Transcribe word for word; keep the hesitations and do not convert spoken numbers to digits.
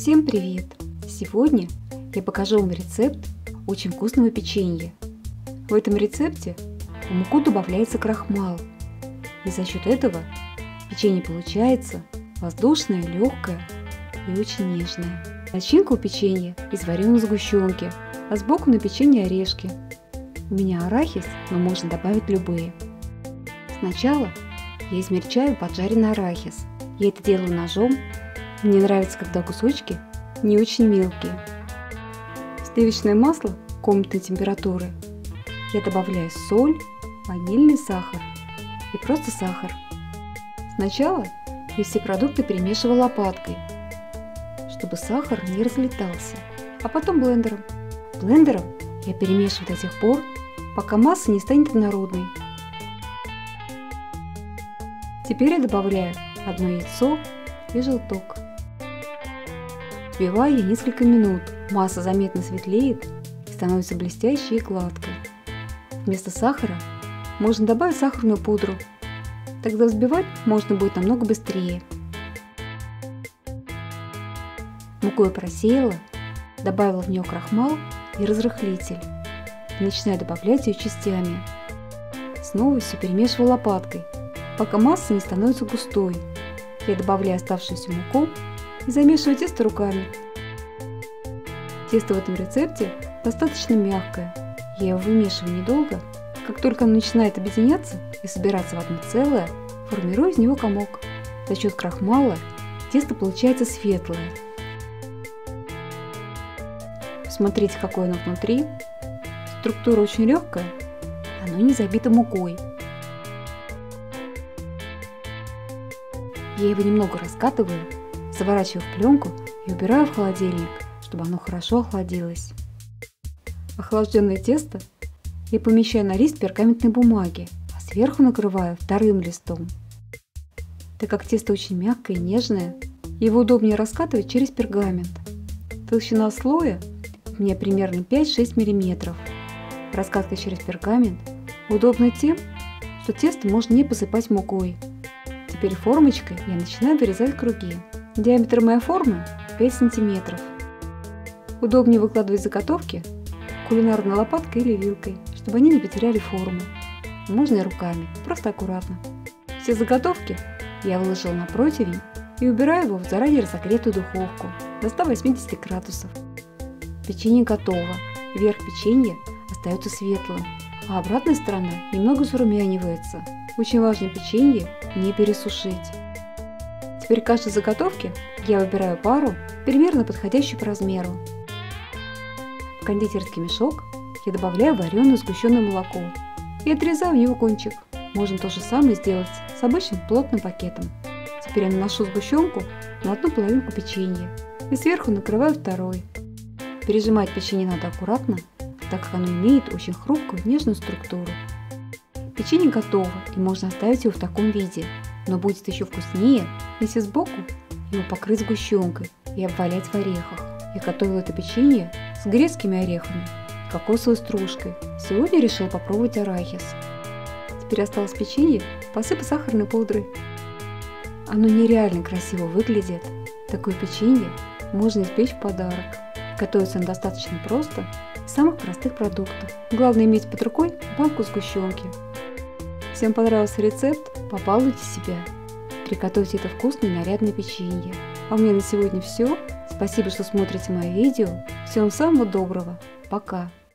Всем привет! Сегодня я покажу вам рецепт очень вкусного печенья. В этом рецепте в муку добавляется крахмал, и за счет этого печенье получается воздушное, легкое и очень нежное. Начинка у печенья из вареной сгущенки, а сбоку на печенье орешки. У меня арахис, но можно добавить любые. Сначала я измельчаю поджаренный арахис. Я это делаю ножом. Мне нравится, когда кусочки не очень мелкие. В сливочное масло комнатной температуры я добавляю соль, ванильный сахар и просто сахар. Сначала я все продукты перемешиваю лопаткой, чтобы сахар не разлетался, а потом блендером. Блендером я перемешиваю до тех пор, пока масса не станет однородной. Теперь я добавляю одно яйцо и желток. Взбиваю я несколько минут, масса заметно светлеет и становится блестящей и гладкой. Вместо сахара можно добавить сахарную пудру, тогда взбивать можно будет намного быстрее. Муку я просеяла, добавила в нее крахмал и разрыхлитель и начинаю добавлять ее частями. Снова все перемешиваю лопаткой, пока масса не становится густой. Я добавляю оставшуюся муку и замешиваю тесто руками. Тесто в этом рецепте достаточно мягкое. Я его вымешиваю недолго. Как только оно начинает объединяться и собираться в одно целое, формирую из него комок. За счет крахмала тесто получается светлое. Посмотрите, какое оно внутри. Структура очень легкая, оно не забито мукой. Я его немного раскатываю, заворачиваю в пленку и убираю в холодильник, чтобы оно хорошо охладилось. Охлажденное тесто я помещаю на лист пергаментной бумаги, а сверху накрываю вторым листом. Так как тесто очень мягкое и нежное, его удобнее раскатывать через пергамент. Толщина слоя у меня примерно пять-шесть миллиметров. Раскатка через пергамент удобна тем, что тесто можно не посыпать мукой. Теперь формочкой я начинаю вырезать круги. Диаметр моей формы пять сантиметров. Удобнее выкладывать заготовки кулинарной лопаткой или вилкой, чтобы они не потеряли форму. Можно и руками, просто аккуратно. Все заготовки я выложила на противень и убираю его в заранее разогретую духовку до ста восьмидесяти градусов. Печенье готово. Верх печенья остается светлым, а обратная сторона немного зарумянивается. Очень важно печенье не пересушить. Теперь к каждой заготовке я выбираю пару, примерно подходящую по размеру. В кондитерский мешок я добавляю вареное сгущенное молоко и отрезаю в него кончик. Можно то же самое сделать с обычным плотным пакетом. Теперь я наношу сгущенку на одну половинку печенья и сверху накрываю второй. Пережимать печенье надо аккуратно, так как оно имеет очень хрупкую нежную структуру. Печенье готово и можно оставить его в таком виде, но будет еще вкуснее, если сбоку его покрыть сгущенкой и обвалять в орехах. Я готовила это печенье с грецкими орехами и кокосовой стружкой. Сегодня решила попробовать арахис. Теперь осталось печенье посыпать сахарной пудрой. Оно нереально красиво выглядит. Такое печенье можно испечь в подарок. Готовится оно достаточно просто, из самых простых продуктов. Главное иметь под рукой банку сгущенки. Всем понравился рецепт? Побалуйте себя. Приготовьте это вкусное и нарядное печенье. А у меня на сегодня все. Спасибо, что смотрите мои видео. Всем самого доброго. Пока.